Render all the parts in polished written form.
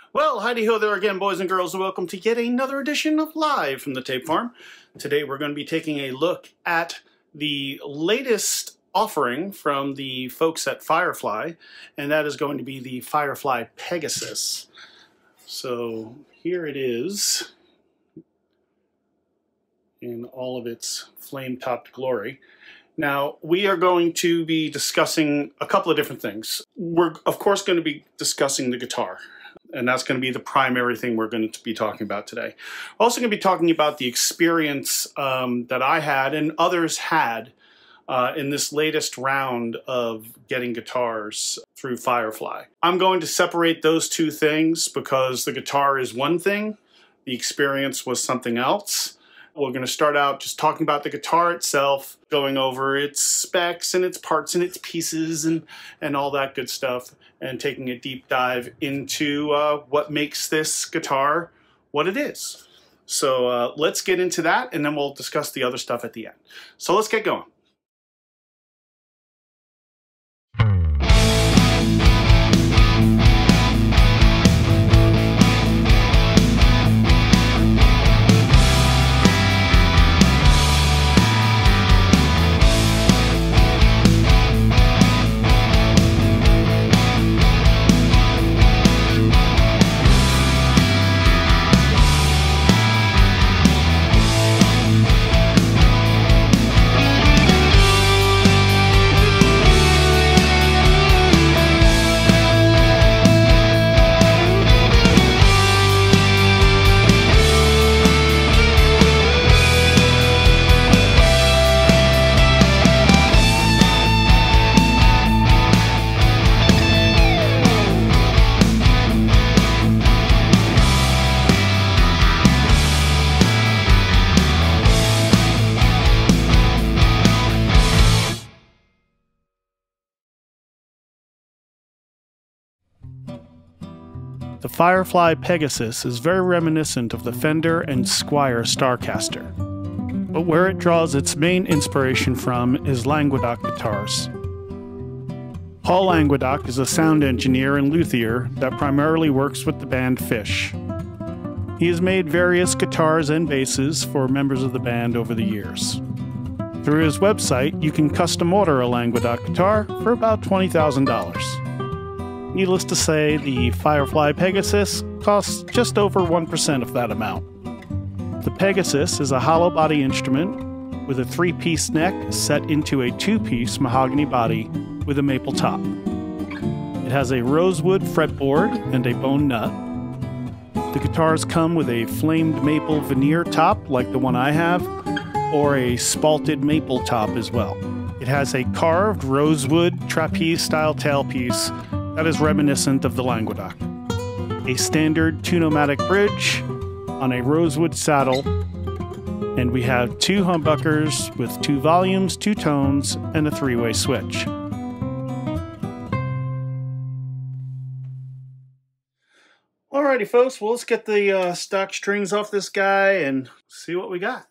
Well, howdy-ho there again, boys and girls, and welcome to yet another edition of Live from the Tape Farm. Today we're going to be taking a look at the latest offering from the folks at Firefly, and that is going to be the Firefly Pegasus. So here it is in all of its flame-topped glory. Now, we are going to be discussing a couple of different things. We're, of course, going to be discussing the guitar, and that's going to be the primary thing we're going to be talking about today. We're also going to be talking about the experience that I had and others had in this latest round of getting guitars through Firefly. I'm going to separate those two things because the guitar is one thing, the experience was something else. We're going to start out just talking about the guitar itself, going over its specs and its parts and its pieces and all that good stuff, and taking a deep dive into what makes this guitar what it is. So let's get into that, and then we'll discuss the other stuff at the end. So let's get going. The Firefly Pegasus is very reminiscent of the Fender and Squier Starcaster, but where it draws its main inspiration from is Languedoc guitars. Paul Languedoc is a sound engineer and luthier that primarily works with the band Fish. He has made various guitars and basses for members of the band over the years. Through his website, you can custom order a Languedoc guitar for about $20,000. Needless to say, the Firefly Pegasus costs just over 1% of that amount. The Pegasus is a hollow body instrument with a 3-piece neck set into a 2-piece mahogany body with a maple top. It has a rosewood fretboard and a bone nut. The guitars come with a flamed maple veneer top like the one I have, or a spalted maple top as well. It has a carved rosewood trapeze-style tailpiece that is reminiscent of the Languedoc. A standard 2-pneumatic bridge on a rosewood saddle, and we have 2 humbuckers with 2 volumes, 2 tones, and a 3-way switch. Alrighty folks, well let's get the stock strings off this guy and see what we got.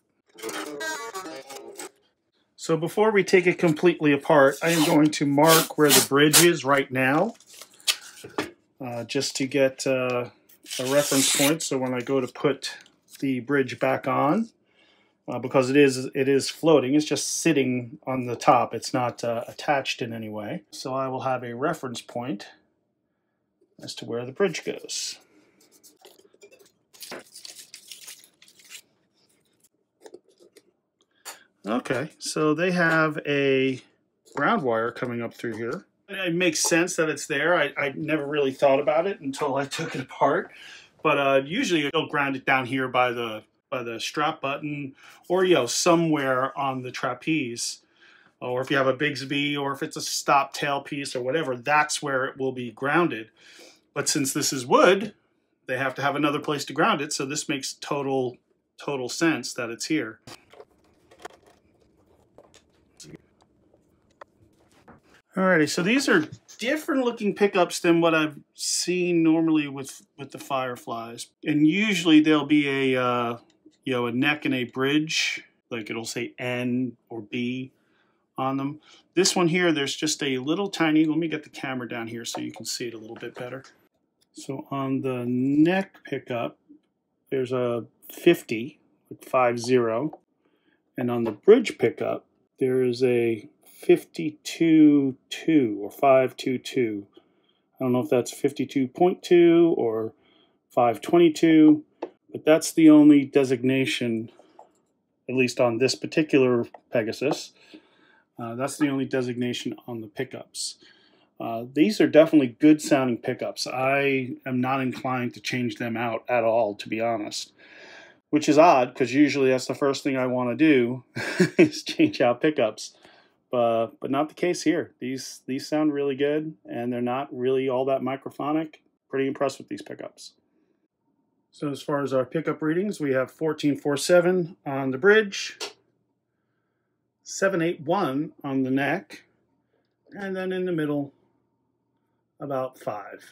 So before we take it completely apart, I am going to mark where the bridge is right now. Just to get a reference point, so when I go to put the bridge back on, because it is floating, it's just sitting on the top, it's not attached in any way. So I will have a reference point as to where the bridge goes. Okay, so they have a ground wire coming up through here. It makes sense that it's there. I never really thought about it until I took it apart. But usually you'll ground it down here by the strap button, or somewhere on the trapeze. Or if you have a Bigsby, or if it's a stop tailpiece or whatever, that's where it will be grounded. But since this is wood, they have to have another place to ground it, so this makes total sense that it's here. Alrighty, so these are different looking pickups than what I've seen normally with the Fireflies. And usually there'll be a neck and a bridge, like it'll say N or B on them. This one here, there's just a little tiny, let me get the camera down here so you can see it a little bit better. So on the neck pickup, there's a 50, 50, and on the bridge pickup, there is a 52.2 or 522. I don't know if that's 52.2 or 522, but that's the only designation, at least on this particular Pegasus. That's the only designation on the pickups. These are definitely good sounding pickups. I am not inclined to change them out at all, to be honest. Which is odd, because usually that's the first thing I want to do is change out pickups. But not the case here. These sound really good, and they're not really all that microphonic. Pretty impressed with these pickups. So as far as our pickup readings, we have 14.47 on the bridge, 7.81 on the neck, and then in the middle, about 5.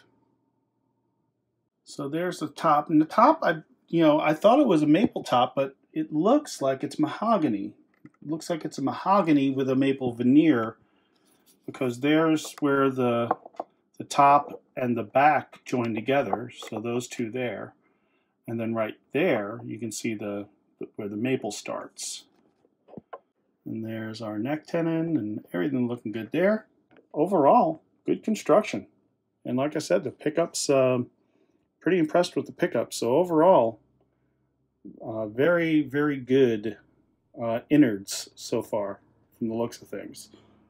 So there's the top. And the top, I thought it was a maple top, but it looks like it's mahogany. It looks like it's a mahogany with a maple veneer, because there's where the top and the back join together. So those two there. And then right there, you can see where the maple starts. And there's our neck tenon and everything looking good there. Overall, good construction. And like I said, the pickups, pretty impressed with the pickups. So overall, very, very good innards so far from the looks of things.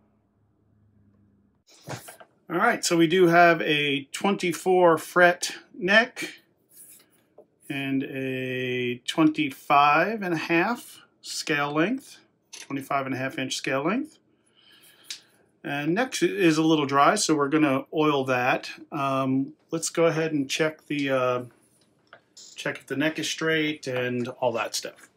All right, so we do have a 24 fret neck and a 25.5 scale length, 25.5 inch scale length. And next is a little dry, so we're going to oil that. Let's go ahead and check check if the neck is straight and all that stuff.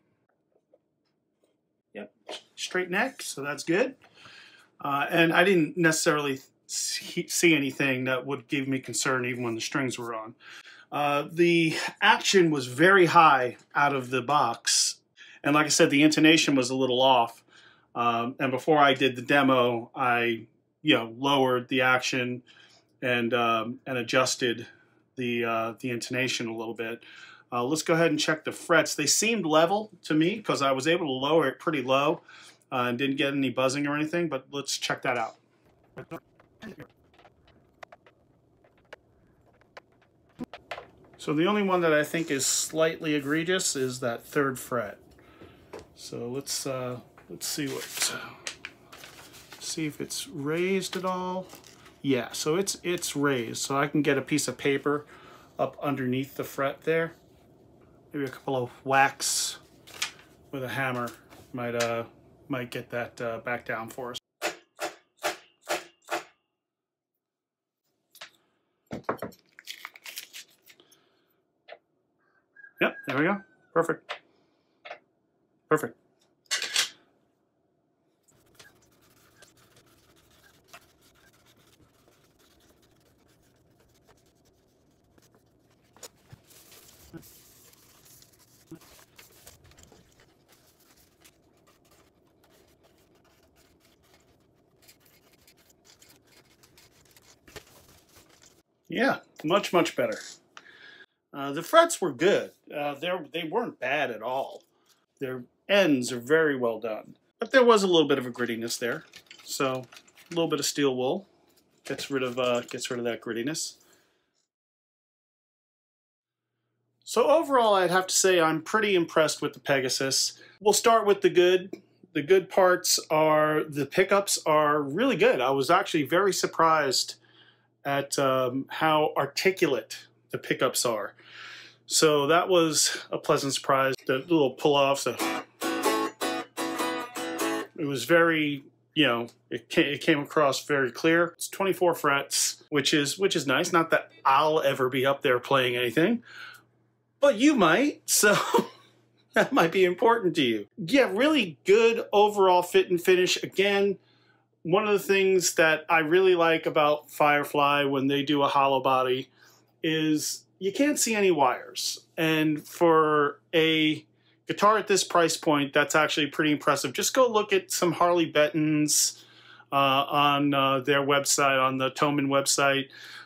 Yep, straight neck, so that's good. And I didn't necessarily see anything that would give me concern even when the strings were on. The action was very high out of the box, and like I said, the intonation was a little off. And before I did the demo, I lowered the action and adjusted the intonation a little bit. Let's go ahead and check the frets. They seemed level to me because I was able to lower it pretty low and didn't get any buzzing or anything, but let's check that out. So the only one that I think is slightly egregious is that 3rd fret. So let's see see if it's raised at all. Yeah, so it's raised. So I can get a piece of paper up underneath the fret there. Maybe a couple of whacks with a hammer might get that back down for us. Yep, there we go. Perfect. Perfect. Yeah, much, much better. The frets were good. They weren't bad at all. Their ends are very well done. But there was a little bit of a grittiness there. So a little bit of steel wool gets rid of that grittiness. So overall, I'd have to say I'm pretty impressed with the Pegasus. We'll start with the good. The good parts are the pickups are really good. I was actually very surprised at how articulate the pickups are. So that was a pleasant surprise. The little pull-offs, it was very, it came across very clear. It's 24 frets, which is nice. Not that I'll ever be up there playing anything, but you might, so that might be important to you. Yeah, really good overall fit and finish. Again, one of the things that I really like about Firefly when they do a hollow body is you can't see any wires. And for a guitar at this price point, that's actually pretty impressive. Just go look at some Harley Bettons on their website, on the Thomann website.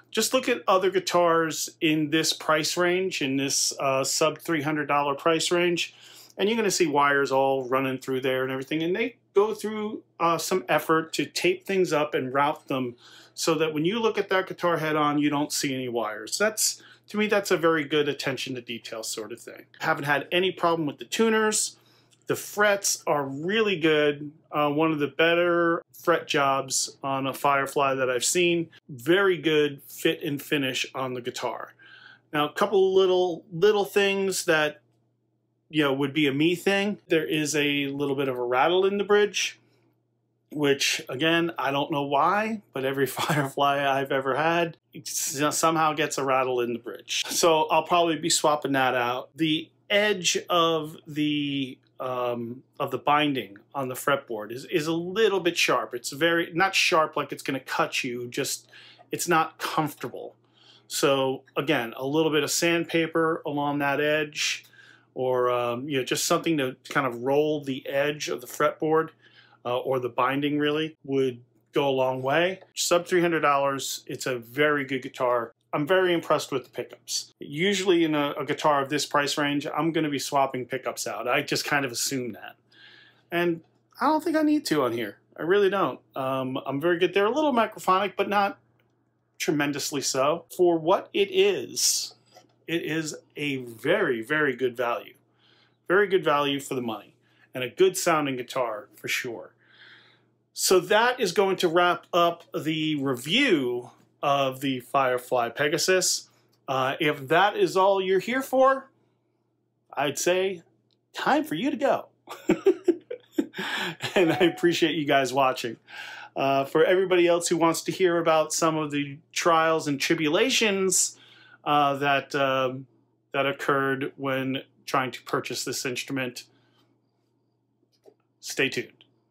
Just look at other guitars in this price range, in this sub $300 price range, and you're going to see wires all running through there and everything. And they go through some effort to tape things up and route them so that when you look at that guitar head on, you don't see any wires. That's, to me, that's a very good attention to detail sort of thing. Haven't had any problem with the tuners. The frets are really good. One of the better fret jobs on a Firefly that I've seen. Very good fit and finish on the guitar. Now, a couple little things that, you know, would be a me thing. There is a little bit of a rattle in the bridge, which, again, I don't know why, but every Firefly I've ever had somehow gets a rattle in the bridge. So I'll probably be swapping that out. The edge of the binding on the fretboard is a little bit sharp. It's very, not sharp like it's going to cut you, just it's not comfortable. So again, a little bit of sandpaper along that edge, or you know, just something to kind of roll the edge of the fretboard or the binding really would go a long way. Sub $300, it's a very good guitar. I'm very impressed with the pickups. Usually in a guitar of this price range, I'm going to be swapping pickups out. I just kind of assume that. And I don't think I need to on here. I really don't. I'm very good. They're a little microphonic, but not tremendously so. For what it is a very, very good value. Very good value for the money. And a good sounding guitar for sure. So that is going to wrap up the review of the Firefly Pegasus. If that is all you're here for, I'd say time for you to go. And I appreciate you guys watching. For everybody else who wants to hear about some of the trials and tribulations that occurred when trying to purchase this instrument, stay tuned.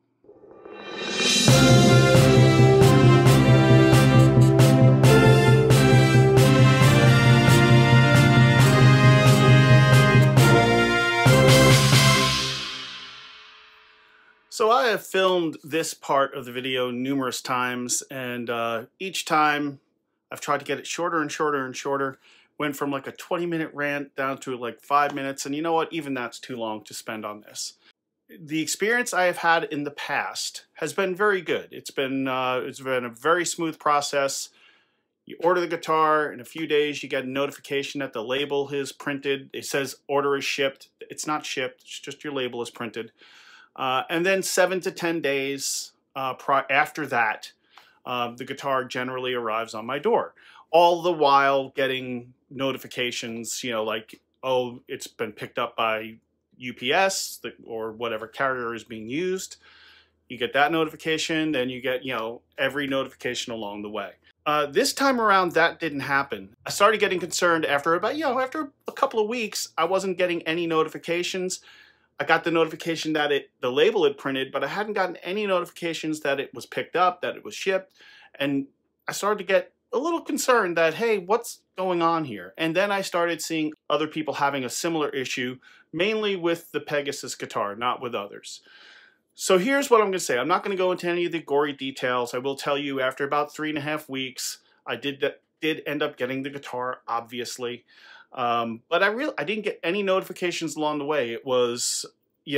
So I have filmed this part of the video numerous times, and each time I've tried to get it shorter and shorter and shorter. Went from like a 20-minute rant down to like 5 minutes, and you know what? Even that's too long to spend on this. The experience I have had in the past has been very good. It's been a very smooth process. You order the guitar, in a few days you get a notification that the label is printed. It says order is shipped. It's not shipped, it's just your label is printed. And then 7 to 10 days after that, the guitar generally arrives on my door. All the while getting notifications, you know, like, oh, it's been picked up by UPS or whatever carrier is being used. You get that notification, then you get, you know, every notification along the way. This time around, that didn't happen. I started getting concerned after about, after a couple of weeks, I wasn't getting any notifications. I got the notification that the label had printed, but I hadn't gotten any notifications that it was picked up, that it was shipped. And I started to get a little concerned that, hey, what's going on here? And then I started seeing other people having a similar issue, mainly with the Pegasus guitar, not with others. So here's what I'm going to say. I'm not going to go into any of the gory details. I will tell you, after about 3.5 weeks, I did end up getting the guitar, obviously. But I didn't get any notifications along the way. It was,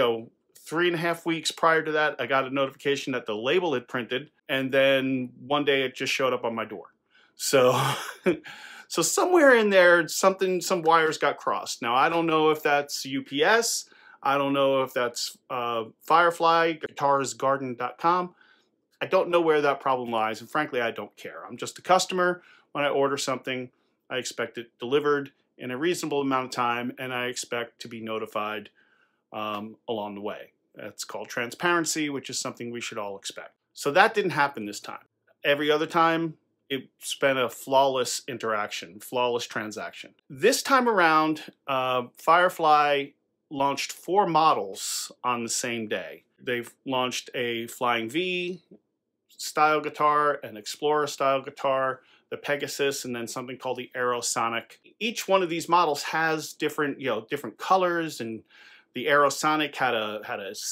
3.5 weeks prior to that, I got a notification that the label had printed, and then one day it just showed up on my door. So, so somewhere in there, some wires got crossed. Now, I don't know if that's UPS. I don't know if that's Firefly, guitarsgarden.com. I don't know where that problem lies, and frankly, I don't care. I'm just a customer. When I order something, I expect it delivered in a reasonable amount of time, and I expect to be notified along the way. That's called transparency, which is something we should all expect. So that didn't happen this time. Every other time, it's been a flawless interaction, flawless transaction. This time around, Firefly launched 4 models on the same day. They've launched a Flying V style guitar, an Explorer style guitar, the Pegasus, and then something called the Aerosonic. Each one of these models has different, different colors, and the Aerosonic had a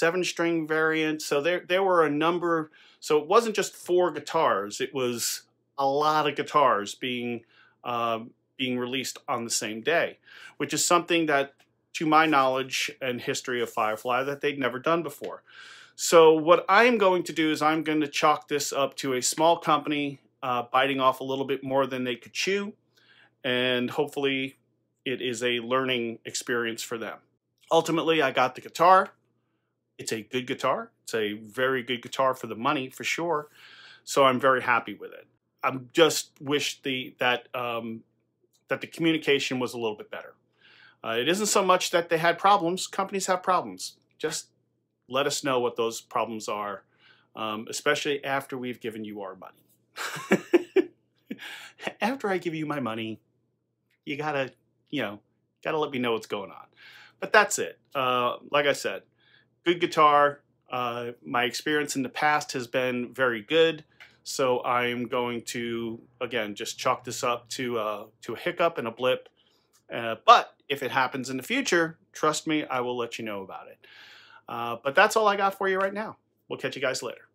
7-string variant. So there were a number. So it wasn't just 4 guitars. It was a lot of guitars being released on the same day, which is something that, to my knowledge and history of Firefly, that they'd never done before. So what I am going to do is I'm going to chalk this up to a small company biting off a little bit more than they could chew, and hopefully it is a learning experience for them. Ultimately, I got the guitar. It's a good guitar. It's a very good guitar for the money, for sure. So I'm very happy with it. I just wish that the communication was a little bit better. It isn't so much that they had problems. Companies have problems. Just let us know what those problems are, especially after we've given you our money. After I give you my money, you gotta let me know what's going on. But that's it. Like I said, good guitar. My experience in the past has been very good. So I'm going to, again, just chalk this up to a hiccup and a blip. But if it happens in the future, trust me, I will let you know about it. But that's all I got for you right now. We'll catch you guys later.